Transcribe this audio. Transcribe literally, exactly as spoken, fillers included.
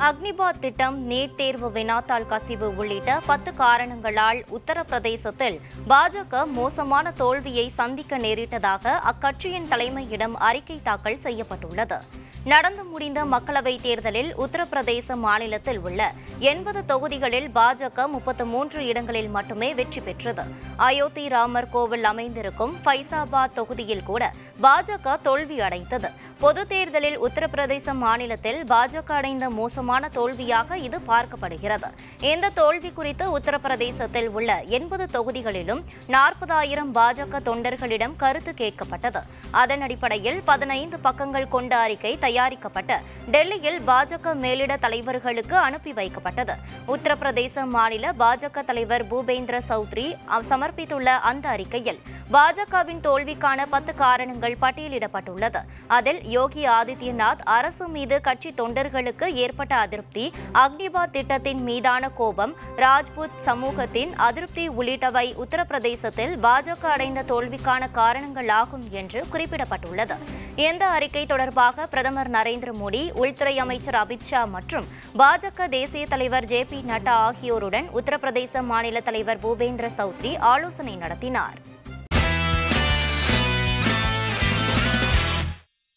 அக்னிபாத் திட்டம், நீட் தேர்வு வினாத்தாள் கசிவு உள்ளிட்ட பத்து காரணங்களால் உத்தரப்பிரதேசத்தில் பாஜக மோசமான தோல்வியை சந்திக்க நேரிட்டதாக அக்கட்சியின் தலைமையிடம் அறிக்கை தாக்கல் செய்யப்பட்டுள்ளது. நடந்து முடிந்த மக்களவைத் தேர்தலில் உத்தரப்பிரதேச மாநிலத்தில் உள்ள எண்பது தொகுதிகளில் பாஜக முப்பத்து மூன்று இடங்களில் மட்டுமே வெற்றி பெற்றது. அயோத்தி ராமர் கோவில் அமைந்திருக்கும் ஃபைசாபாத் தொகுதியில் கூட பாஜக தோல்வி அடைந்தது. பொது தேர்தலில் உத்தரப்பிரதேச மாநிலத்தில் பாஜக அடைந்த மோசமான தோல்வியாக இது பார்க்கப்படுகிறது. இந்த தோல்வி குறித்து உத்தரப்பிரதேசத்தில் உள்ள எண்பது தொகுதிகளிலும் நாற்பதாயிரம் பாஜக தொண்டர்களிடம் கருத்து கேட்கப்பட்டது. அதன் அடிப்படையில் பதினைந்து பக்கங்கள் கொண்ட அறிக்கை தயாரிக்கப்பட்டு டெல்லியில் பாஜக மேலிட தலைவர்களுக்கு அனுப்பி வைக்கப்பட்டது. உத்தரப்பிரதேச மாநில பாஜக தலைவர் பூபேந்திர சௌத்ரி சமர்ப்பித்துள்ள அந்த அறிக்கையில் பாஜகவின் தோல்விக்கான பத்து காரணங்கள் பட்டியலிடப்பட்டுள்ளது. அதில் யோகி ஆதித்யநாத் அரசு மீது கட்சி தொண்டர்களுக்கு ஏற்பட்ட அதிருப்தி, அக்னிபாத் திட்டத்தின் மீதான கோபம், ராஜ்புத் சமூகத்தின் அதிருப்தி உள்ளிட்டவை உத்தரப்பிரதேசத்தில் பாஜக அடைந்த தோல்விக்கான காரணங்களாகும் என்று குறிப்பிடப்பட்டுள்ளது. இந்த அறிக்கை தொடர்பாக பிரதமர் நரேந்திர மோடி, உள்துறை அமைச்சர் அமித்ஷா மற்றும் பாஜக தேசிய தலைவர் ஜே பி நட்டா ஆகியோருடன் உத்தரப்பிரதேச மாநில தலைவர் பூபேந்திர சௌத்ரி ஆலோசனை நடத்தினார்.